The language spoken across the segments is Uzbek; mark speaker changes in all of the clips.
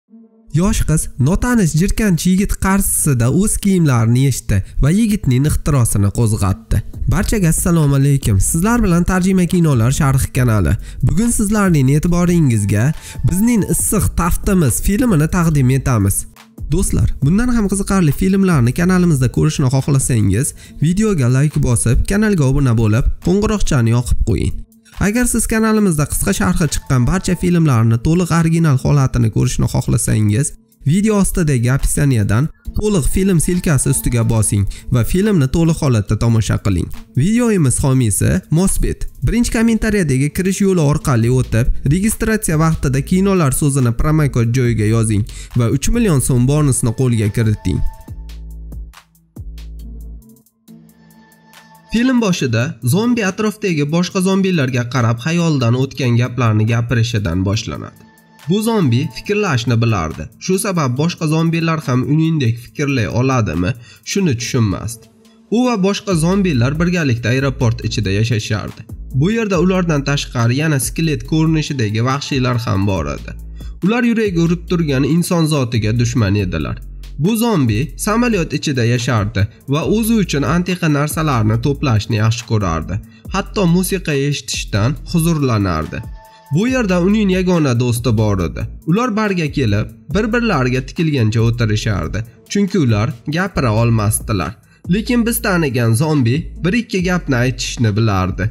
Speaker 1: Yosh qiz notanish jirkanchi yigit qarshisida o'z kiyimlarini yechdi va yigitning ixtirosini qo'zg'atdi. Barchaga assalomu alaykum. Sizlar bilan Tarjima kinolar sharh kanali. Bugun sizlarning e'tiboringizga bizning issiq taftimiz filmini taqdim etamiz. Do'stlar, bundan ham qiziqarli filmlarni kanalimizda ko'rishni xohlasangiz, videoga like bosib, kanalga obuna bo'lib, qo'ng'iroqchani yoqib qo'ying. Agar siz kanalimizda qisqa sharhi chiqqan barcha filmlarni to'liq original holatini ko'rishni xohlasangiz, video ostidagi opsiyadan to'liq film silkasi ustiga bosing va filmni to'liq holatda tomosha qiling. Videomiz homiysi Mosbet. Birinchi kommentariyadagi kirish yo'li orqali o'tib, registratsiya vaqtida kinolar so'zini promokod joyiga yozing va 3 million so'm bonusni qo'lga kiriting. Film boshida zombi atrofdagi boshqa zombilarga qarab xayoldan o'tgan gaplarni gapirishidan boshlanadi. Bu zombi fikrlashni bilardi. Shu sabab boshqa zombilar ham uningdek fikrlay oladimi, shuni tushunmasdi. U va boshqa zombilar birgalikda aeroport ichida yashashardi. Bu yerda ulardan tashqari yana skelet ko'rinishidagi vahshiylar ham bor edi. Ular yuragiga urib turgan inson zotiga dushman edilar. Bu zombi samolyot ichida yashardi va o'zi uchun antiqa narsalarni to'plashni yaxshi ko'rardi. Hatto musiqa eshitishdan huzurlanardi. Bu yerda uning yagona do'sti bor edi. Ular birga kelib, bir-birlariga tikilgancha o'tirishardi, chunki ular gapira olmasdilar. Lekin biz tanigan zombi bir-ikki gapni aytishni bilardi.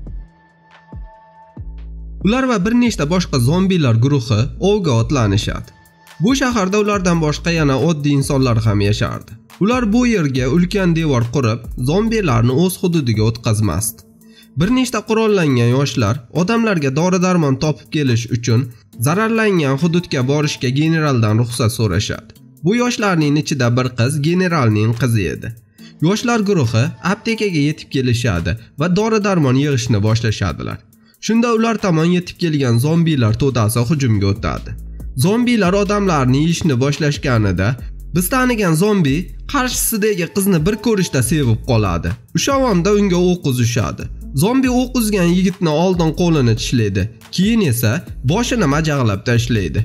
Speaker 1: Ular va bir nechta boshqa zombilar guruhi ovga otlanishadi. Bu shaharda ulardan boshqa yana oddiy insonlar ham yashardi. Ular bu yerga ulkan devor qurib, zombilarni o'z hududiga o'tkazmasdi. Bir nechta qurollangan yoshlar odamlarga dori-darmon topib kelish uchun zararlangan hududga borishga generaldan ruxsat so'rashadi. Bu yoshlarning ichida bir qiz generalning qizi edi. Yoshlar guruhi aptekaga yetib kelishadi va dori-darmon yig'ishni boshlashadilar. Shunda ular tomon yetib kelgan zombilar to'dasi hujumga o'tadi. Zombilar odamlarni yeyishni boshlashganida biz tanigan zombi qarshisidagi qizni bir ko'rishda sevib qoladi. O'sha onda unga o'q uzishadi. Zombi o'q uzgan yigitni oldin qo'lini tishlaydi, keyin esa boshini majag'lab tashlaydi.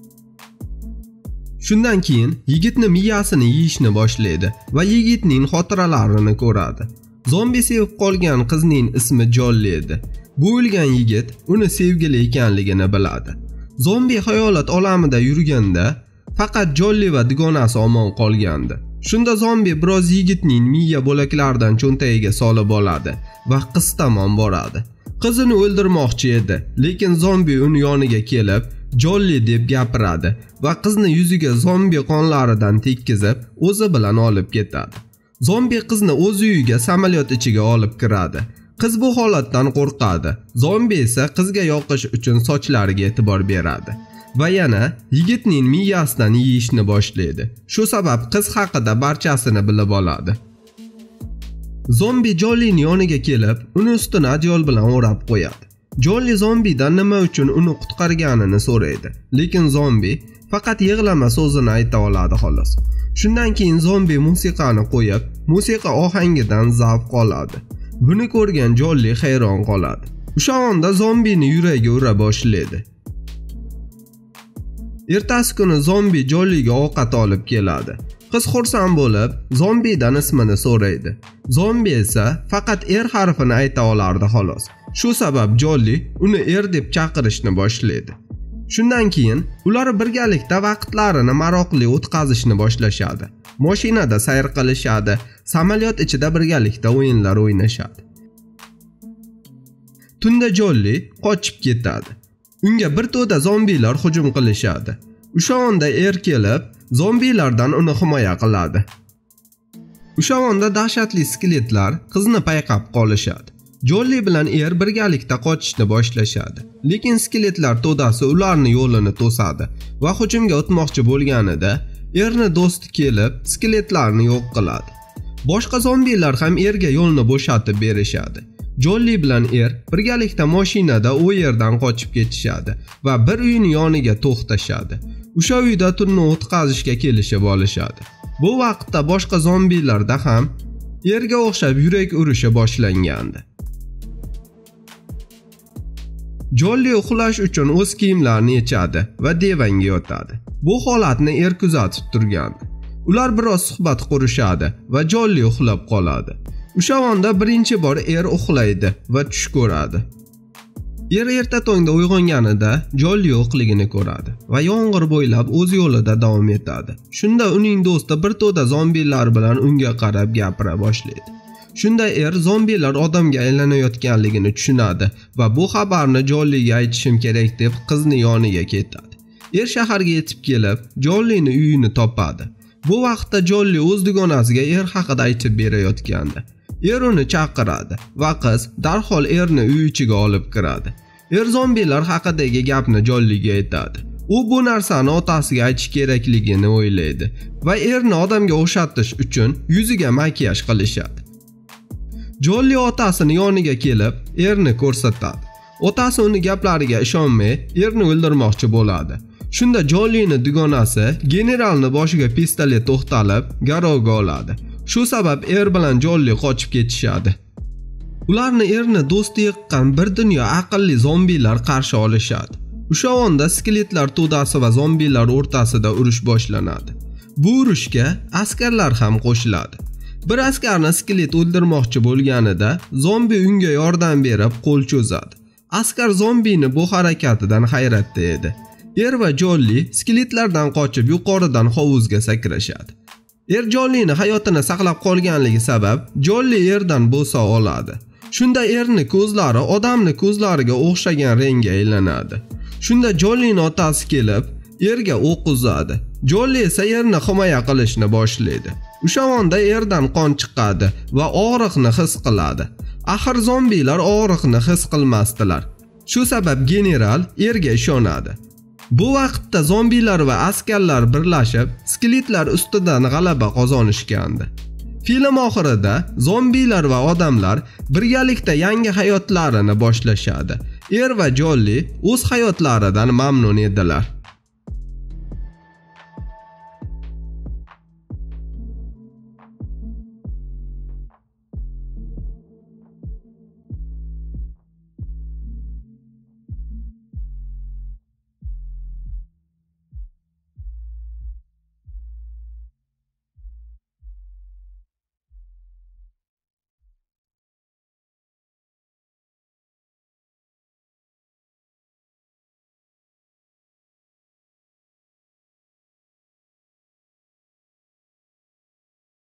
Speaker 1: Shundan keyin yigitni miyasini yeyishni boshlaydi va yigitning xotiralarini ko'radi. Zombi sevib qolgan qizning ismi Jolli edi. Bu o'lgan yigit uni sevgili ekanligini biladi. Zombi hayolat olamida yurganda faqat Jolli va dugonasi omon qolgandi. Shunda zombi biroz yigitning miya bo'laklaridan cho'ntagiga solib oladi va qiz tomon boradi. Qizini o'ldirmoqchi edi, lekin zombi uni yoniga kelib, Jolli deb gapiradi va qizni yuziga zombi qonlaridan tekkizib, o'zi bilan olib ketadi. Zombi qizni o'z uyiga samolyot ichiga olib kiradi. Qiz bu holatdan qo'rqadi. Zombi esa qizga yoqish uchun sochlariga e'tibor beradi va yana yigitning miyasidan yeyishni boshlaydi. Shu sabab qiz haqida barchasini bilib oladi. Zombi Jollining yoniga kelib, uni ustini adyol bilan o'rab qo'yadi. Jolli zombidan nima uchun uni qutqarganini so'raydi, lekin zombi faqat yig'lama so'zini ayta oladi xolos. Shundan keyin zombi musiqani qo'yib, musiqa ohangidan zavq oladi. Buni ko'rgan Jolli hayron qoladi. O'sha onda zombini yuragiga ura boshlaydi. Ertasi kuni zombi Jolliga ovqat olib keladi. Qiz xursand bo'lib, zombidan ismini so'raydi. Zombi esa faqat harfini ayta olardi xolos. Shu sabab Jolli uni deb chaqirishni boshlaydi. Shundan keyin ular birgalikda vaqtlarini maroqli o'tkazishni boshlashadi. Mashinada sayr qilishadi, samolyot ichida birgalikda o'yinlar o'ynashadi. Tunda Jolli qochib ketadi. Unga bir to'da zombilar hujum qilishadi. O'sha onda kelib, zombilardan uni himoya qiladi. O'sha onda dahshatli skeletlar qizni payqab qolishadi. Jolli bilan birgalikda qochishni boshlashadi. Lekin skeletlar to'dasi ularning yo'lini to'sadi va hujumga o'tmoqchi bo'lganida erni do'sti kelib, skeletlarni yo'q qiladi. Boshqa zombilar ham erga yo'lni bo'shatib berishadi. Jolli bilan birgalikda mashinada u yerdan qochib ketishadi va bir uyning yoniga to'xtashadi. O'sha uyda tunni o'tkazishga kelishib olishadi. Bu vaqtda boshqa zombilarda ham erga o'xshab yurak urishi boshlangandi. Jolli uxlash uchun o'z kiyimlarini yechadi va divanga yotadi. Bu holatni er kuzatib turgandi. Ular biroz suhbat qurishadi va Jolli uxlab qoladi. O'sha onda birinchi bor er uxlaydi va tush ko'radi. Er erta tongda uyg'onganida Jolli yo'qligini ko'radi va yomg'ir bo'ylab o'z yo'lida davom etadi. Shunda uning do'sti bir to'da zombilar bilan unga qarab gapira boshlaydi. Shunda er zombilar odamga aylanayotganligini tushunadi va bu xabarni Jolliga aytishim kerak deb qizni yoniga ketadi. Er shaharga yetib kelib, Jollini uyini topadi. Bu vaqtda Jolli o'z dugonasiga er haqida aytib berayotgandi. Er uni chaqiradi va qiz darhol erni uy ichiga olib kiradi. Er zombilar haqidagi gapni Jolliga aytadi. U bu narsani otasiga aytish kerakligini o'ylaydi va erni odamga o'xshatish uchun yuziga makiyaj qilishadi. Jolli otasini yoniga kelib, erni ko'rsatadi. Otasi uni gaplariga ishonmay, erni o'ldirmoqchi bo'ladi. Shunda Jollini dugonasi generalni boshiga pistolet to'xtalib, garovga oladi. Shu sabab er bilan Jolli qochib ketishadi. Ularni erni do'sti yiqqan bir dunyo aqlli zombilar qarshi olishadi. O'sha onda skeletlar to'dasi va zombilar o'rtasida urush boshlanadi. Bu urushga askarlar ham qo'shiladi. Bir askarni skelet o'ldirmoqchi bo'lganida zombi unga yordam berib qo'l cho'zadi. Askar zombini bu harakatidan hayratda edi. Er va Jolli skeletlardan qochib yuqoridan hovuzga sakrashadi. Er Jollini hayotini saqlab qolganligi sabab Jolli erdan bo'sa oladi. Shunda erni ko'zlari odamni ko'zlariga o'xshagan rangga aylanadi. Shunda Jollini otasi kelib, erga o'q uzadi. Jolli esa erni himoya qilishni boshlaydi. O'sha onda erdan qon chiqadi va og'riqni his qiladi. Axir zombilar og'riqni his qilmasdilar. Shu sabab general erga ishonadi. Bu vaqtda zombilar va askarlar birlashib, skeletlar ustidan g'alaba qozonishgandi. Film oxirida zombilar va odamlar birgalikda yangi hayotlarini boshlashadi. Er va Jolli o'z hayotlaridan mamnun edilar.